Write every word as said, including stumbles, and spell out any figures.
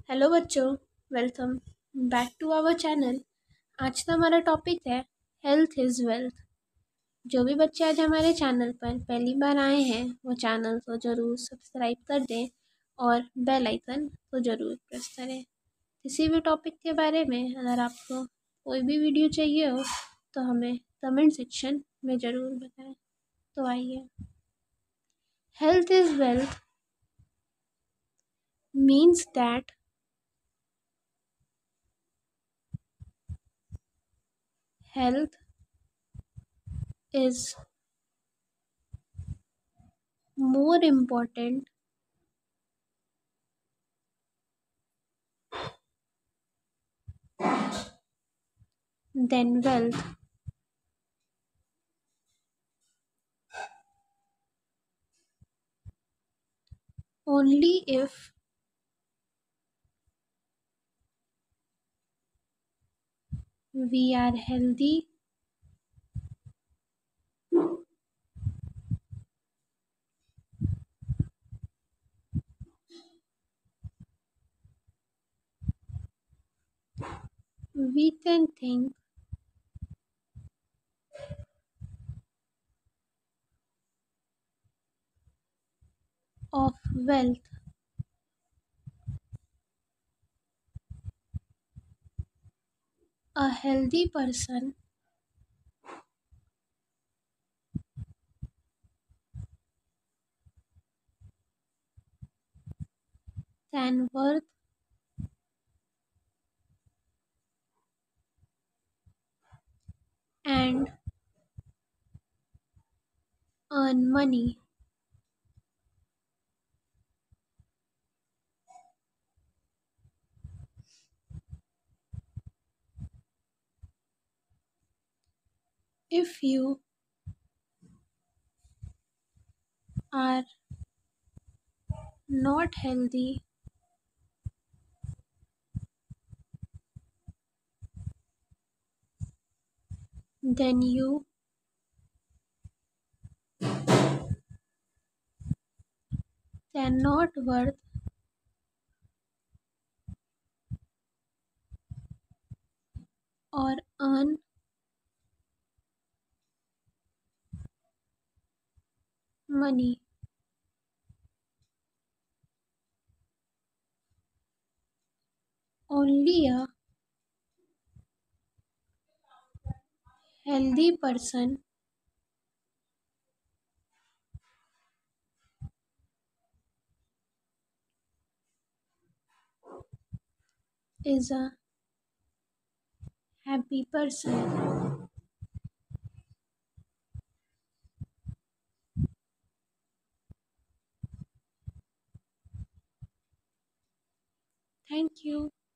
Hello बच्चों, welcome back to our channel. आज का हमारा टॉपिक है हेल्थ इज़ वेल्थ। जो भी बच्चे आज हमारे चैनल पर पहली बार आए हैं वो चैनल को ज़रूर सब्सक्राइब कर दें और बेल आइकन को ज़रूर प्रेस करें। किसी भी टॉपिक के बारे में अगर आपको कोई भी वीडियो चाहिए हो तो हमें कमेंट सेक्शन में ज़रूर बताएं। तो आइए, health is wealth means that health is more important than wealth only if we are healthy, we can think of wealth. A healthy person can work and earn money. If you are not healthy, then you cannot work or earn money. Only a healthy person is a happy person. Thank you.